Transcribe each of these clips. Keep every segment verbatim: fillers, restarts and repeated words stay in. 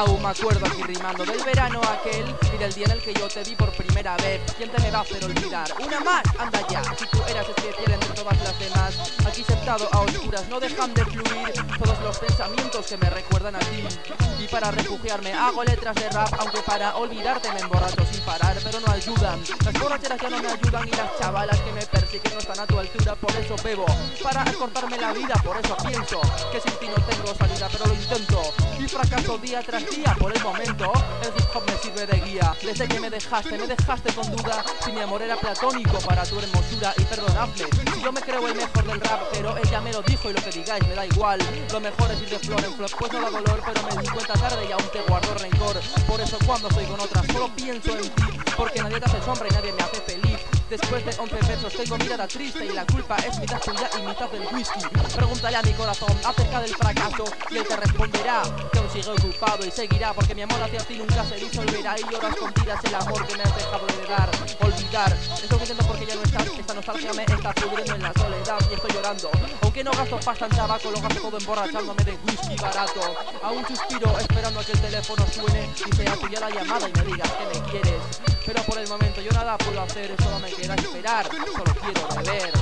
Aún me acuerdo aquí rimando del verano aquel y del día en el que yo te vi por primera vez. ¿Quién te me va a hacer olvidar? Una más, anda ya. Si tú eras especial entre todas las demás, aquí sentado a oscuras no dejan de fluir todos los pensamientos que me recuerdan a ti. Y para refugiarme hago letras de rap, aunque para olvidarte me emborracho sin parar, pero no ayudan. Las borracheras ya no me ayudan y las chavalas que me persiguen no están a tu altura. Por eso bebo, para cortarme la vida. Por eso pienso que sin ti no tengo salida, pero lo intento y fracaso día tras día. Por el momento el hip hop me sirve de guía. Desde que me dejaste, me dejaste con duda si mi amor era platónico para tu hermosura. Y perdonadme si yo me creo el mejor del rap, pero ella me lo dijo y lo que digáis me da igual. Lo mejor es ir de flor en flor, pues no da dolor, pero me di cuenta tarde y aún te guardo rencor. Por eso cuando estoy con otras solo pienso en ti, porque nadie te hace sombra y nadie me hace feliz. Después de once versos tengo mirada triste y la culpa es mitad tuya y mitad del whisky. Pregúntale a mi corazón acerca del fracaso y él te responderá que aún sigue ocupado y seguirá, porque mi amor hacia ti nunca se disolverá. Y lloras con tiras el amor que me has dejado de dar. Olvidar, estoy contento porque ya no estás. Esta nostalgia me está pudriendo en la soledad y estoy llorando. Aunque no gasto pasta en tabaco, lo gasto todo emborrachándome de whisky barato. Aún suspiro esperando a que el teléfono suene y sea tuya la llamada y me digas que me quieres. Pero por el momento yo nada puedo hacer, solo me queda esperar, solo quiero beber.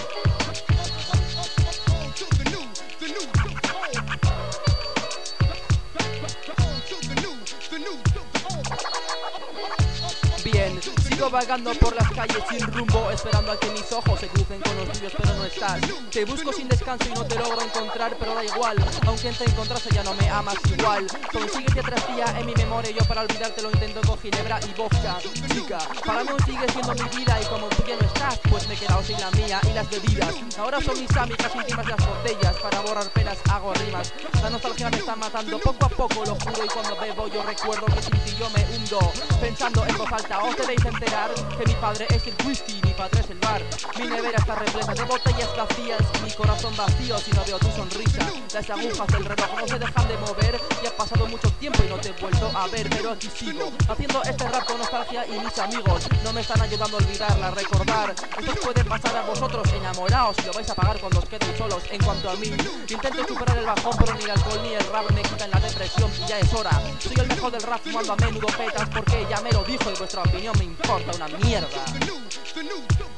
Bien, sigo vagando por las calles sin rumbo, esperando a que mis ojos se crucen con los tuyos, pero no estás. Te busco sin descanso y no te logro encontrar, pero da igual, aunque te encontrase ya no me amas igual. Consigues día tras día en mi memoria, yo para olvidarte lo intento con ginebra y vodka. Chica, para mí sigues siendo mi vida y como tú ya no estás, pues me he quedado sin la mía y las bebidas. Ahora son mis amigas íntimas las botellas, para borrar penas hago rimas. La nostalgia me está matando poco a poco, lo juro, y cuando bebo yo recuerdo que sin ti yo me hundo. Pensando en voz alta, os debéis enterar que mi padre es el whisky, mi padre es el bar. Mi nevera está repleta de botellas vacías, mi corazón vacío si no veo tu sonrisa. Las agujas del reloj no se dejan de mover y ha pasado mucho tiempo y no te he vuelto a ver, pero aquí sigo haciendo este rap con nostalgia y mis amigos no me están ayudando a olvidarla, a recordar. Esto os puede pasar a vosotros, enamoraos y lo vais a pagar cuando os quedéis solos. En cuanto a mí, intento superar el bajón, pero ni el alcohol ni el rap me quitan la depresión y ya es hora. Soy el mejor del rap fumando a menudo petas porque ella me lo dijo y vuestra opinión me importa una mierda.